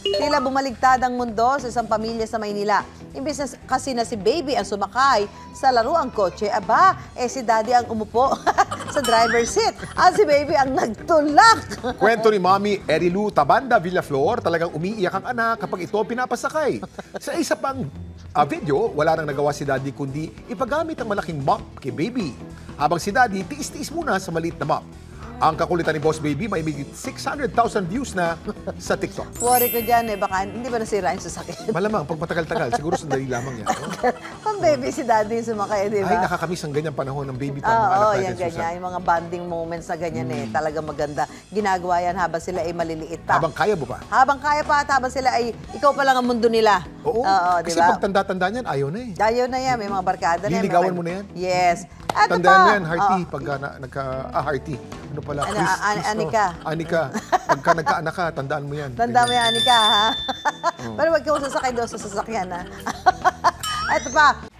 Tila bumaligtad ang mundo sa isang pamilya sa Maynila. Imbis na kasi na si baby ang sumakay sa laruang kotse, aba, si daddy ang umupo sa driver's seat at si baby ang nagtulak. Kwento ni Mommy Erilu Tabanda Villaflor, talagang umiiyak ang anak kapag ito pinapasakay. Sa isa pang video, wala nang nagawa si daddy kundi ipagamit ang malaking mop kay baby. Habang si daddy, tiis-tiis muna sa maliit na mop. Ang kakulitan ni Boss Baby, may higit 600,000 views na sa TikTok. Worry ko dyan baka hindi ba nasira yung sasakyan? Malamang, pag matagal-tagal, siguro sandali lamang yan. No? Pang baby si daddy yung sumakay, di ba? Ay, nakakamiss ang ganyang panahon ng baby time. Oo, yan ganyan. Yung mga bonding moments na ganyan talagang maganda. Ginagawa yan habang sila ay maliliit pa. Habang kaya mo pa? Habang kaya pa at habang sila ay ikaw pa lang ang mundo nila. Oo, di kasi ba? pag tanda-tanda niyan, ayaw na eh. Ayaw na yan, may mga barkada na yan. Liligawan mo na yan? Yes. Eto Tandaan mo pa. yan, Hearty, pagka Hearty. Ano pala? Anika. Anika. Pagka nagkaanak ka, tandaan mo yan. Tandaan mo yan, Anika, ha? Pero wag ka sasakay doon sa sasakyan, ha? Eto pa.